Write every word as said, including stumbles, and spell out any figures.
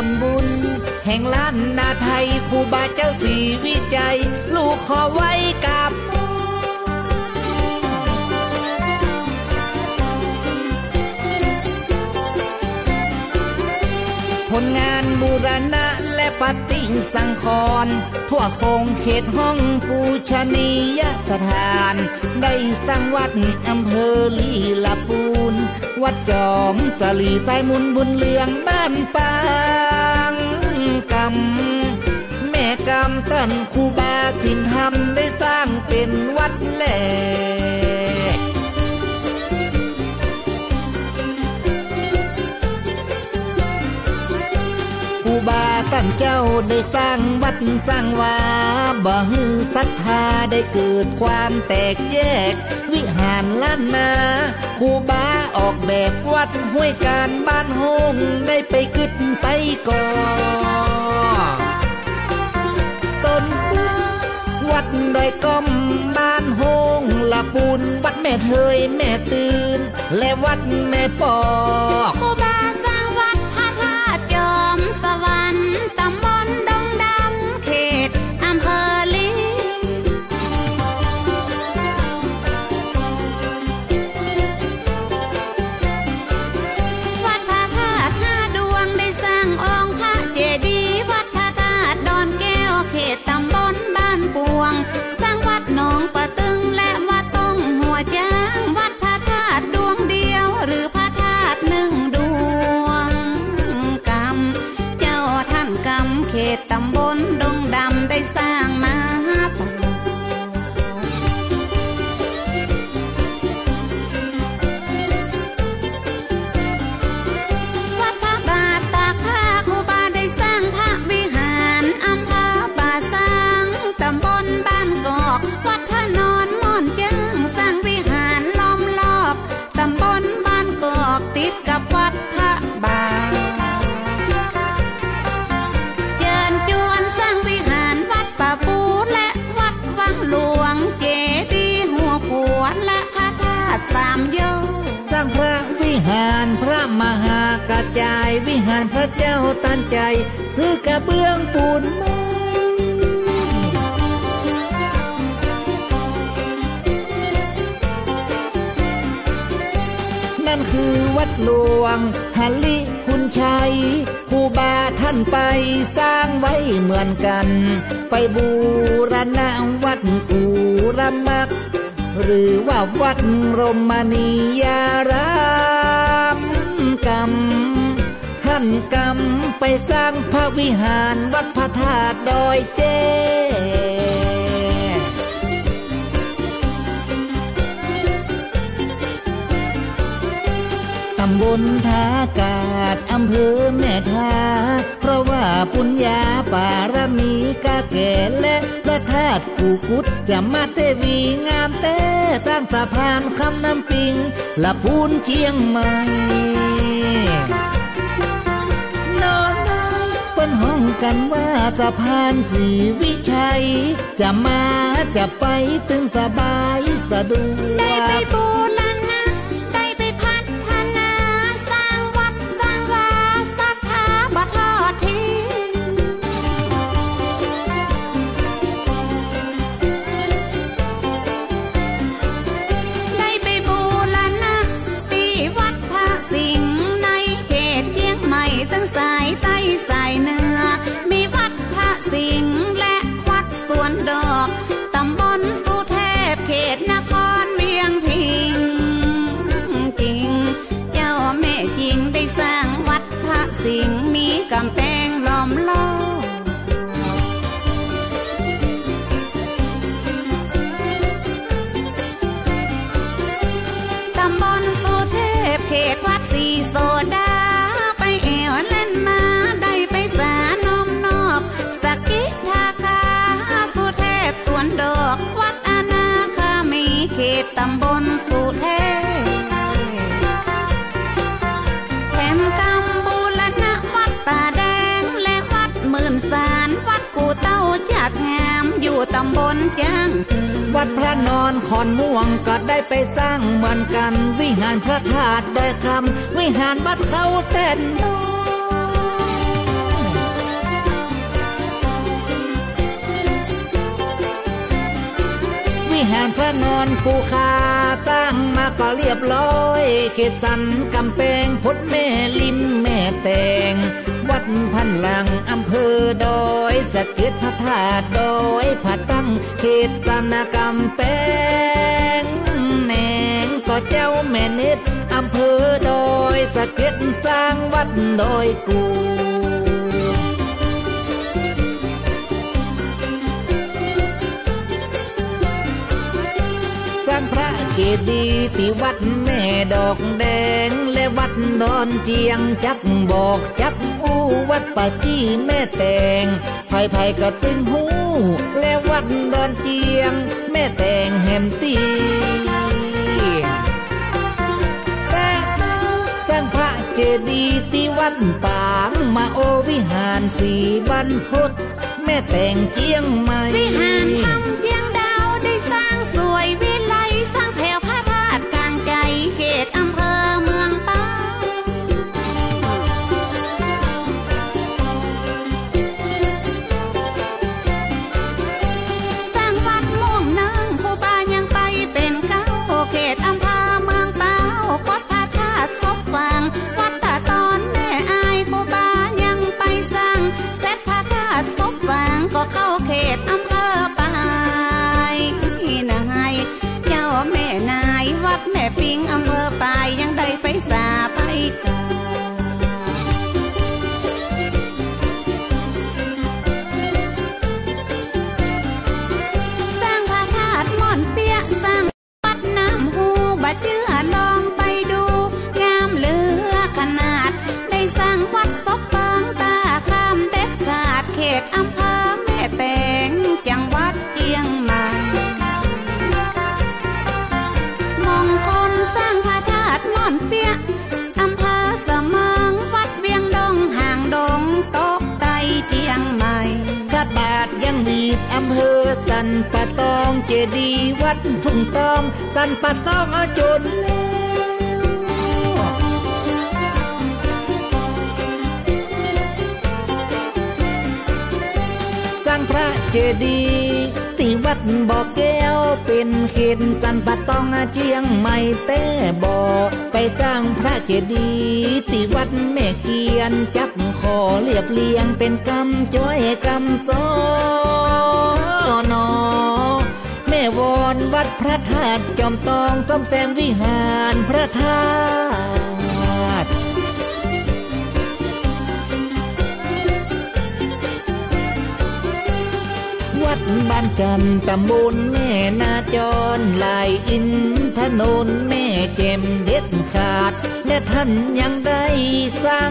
ลบุญแห่งล้านนาไทยครูบาเจ้าสีวิจัยลูกขอไว้กับผลงานบูรณะและปฏิสังขรณ์ทั่วคงเขตห้องปูชนียสถานได้สร้างวัดอำเภอลีลาปูนวัดจอมตะลีใต้มุนบุญเลืองบ้านปางกำแม่กำต้นครูบาถิ่นธรรมได้สร้างเป็นวัดแหลกครูบาตั้งเจ้าได้สร้างวัดสร้างวาบ่ฮือศรัทธาได้เกิดความแตกแยกวิหารล้านนาครูบาออกแบบวัดห้วยการบ้านโฮงได้ไปกึดไปก่อต้นวัดดอยก้อมบ้านโฮงละปูนวัดแม่เทยแม่ตื่นและวัดแม่ปอกครูบาสร้างวัดพระธาตุจอมสวรรค์ตำบลดงดำเขตอำเภอลีวัดพระธาตุห้าดวงได้สร้างองค์พระเจดีย์วัดพระธาตุดอนแก้วเขตตำบลบ้านปวงสร้างวัดหนองปะตึงและวัดต้งหัวจ้างวัดพระธาตุดวงเดียวหรือพระธาตุหนึ่งดวงกรรมเจ้าท่านกรรมเขตตำบลดงดำได้สร้างมาต่อวัดพระบาทตากผ้าครูบาได้สร้างพระวิหารอำเภอป่าซางตำบลบ้านกอกวัดพระนอนม่อนจ้างสร้างวิหารล้อมรอบตำบลบ้านกอกติดกับวัดพระบาทเจิญจวนสร้างวิหารวัดป่าปูและวัดวังหลวงเจดีย์หัวขวดและพระธาตุสามโยชน์สร้างพระวิหารพระมหากระจายวิหารพระเจ้าตันใจซื้อกระเบื้องปูนไม้นั่นคือวัดหลวงหลิคุณชัยครูบาท่านไปสร้างไว้เหมือนกันไปบูรณะวัดกูรมักหรือว่าวัดรมณียารามกรรมท่านกรรมไปสร้างพระวิหารวัดพระธาตุดอยเจตำบลท่ากาศอำเภอแม่ทาเพราะว่าปุญญาบารมีกาแก่และพระธาตุกูกุดจะมาเทวีงามแต่สร้างสะพานคำน้ำปิงละพูนเชียงใหม่นอนเปิ้นห้องกันว่าสะพานศรีวิชัยจะมาจะไปตึงสบายสะดวกได้ไปบูรณะได้ไปพัฒนาสร้างวัดสร้างวาศรัทธาบ่ทอดทิ้งได้ไปบูรณะที่วัดพระสิงห์ในเขตเชียงใหม่ตั้งสายใต้สายเหนือมีวัดพระสิงห์และวัดสวนดอกตำบลสุเทพเขตนครเวียงพิงจริงเจ้าแม่จริงได้สร้างวัดพระสิงห์มีกำแพงล้อมรอบตำบลสุเทพเขตวัดสีโซดาไปแอวเล่นมาได้ไปสานมนอกสกิทาคาสุเทพสวนดอกวัดอนาคามีเขตตำบลสุเทพแถมกำบูรณะวัดป่าแดงและวัดหมื่นสารวัดกูเต้าจัดงามอยู่ตำบลจ้างวัดพระนอนขอนม่วงก็ได้ไปสร้างเหมือนกันวิหารพระธาตุดอยคำวิหารวัดเขาเต้นน้อยนอนปูคาตั้งมาก็เรียบร้อยเขตสันกำแพงพดแม่ลิมแม่แตงวัดพันหลังอำเภอดอยสะเก็ดพระธาตุดอยผาตั้งเขตสันกำแพงแหนงก็เจ้าแม่เน็ตอำเภอดอยสะเก็ดสร้างวัดดอยกูพระเจดีย์ที่วัดแม่ดอกแดงและวัดดอนเจียงจักบอกจักอู้วัดป่าจี้แม่แตงไผ่ไผ่ก็ตึงหูและวัดดอนเจียงแม่แตงแฮมตีแต่สร้างพระเจดีย์ที่วัดปางมาโอวิหารสีบรรพตแม่แตงเจียงใหม่วิหารทำเจียงดาวได้สร้างสวยวิไลสร้างแผ่วพระธาตุกลางใจเขตอำเภอเมืองตากสร้างวัดม่วงนางครูบายังไปเป็นเก้าเขตอำเภอเมืองเป้าวัดพระธาตุศพฟางวัดตาตอนแม่อายครูบายังไปสร้างเสร็จพระธาตุศพฟางก็เข้าเขตอำเภอปายนายเจ้าแม่นายวัดแม่ปิงอำเภอปายยังได้ไปสาไปกาสร้างพระธาตุม่อนเปียสร้างวัดน้ำหูบัดเจือลองไปดูงามเหลือขนาดได้สร้างวัดศพฟางตาข้ามเด็ดขาดเขตอำเภอแม่แตงจังหวัดเชียงใหม่มงคลสร้างพระธาตุม่อนเปียอำเภอเสมิงวัดเวียงดงห่างดงตกไตเชียงใหม่พระบาทยังมีอำเภอสันปะตองเจดีย์วัดทุ่งตอมสันปะตองเอาจนสร้างพระเจดีย์ที่วัดบ่อแก้วเป็นเขตสันปะตองเชียงใหม่แต่บ่อไปสร้างพระเจดีย์ที่วัดแม่เกียนจักขอเรียบเรียงเป็นกำจ้อยกำซ้อนอแม่วอนวัดพระธาตุจอมตองต้อมแต่งวิหารพระธาตุวัดบ้านจันตำบลแม่นาจรลายอินถนนแม่เจมเด็ดขาดและท่านยังได้สร้าง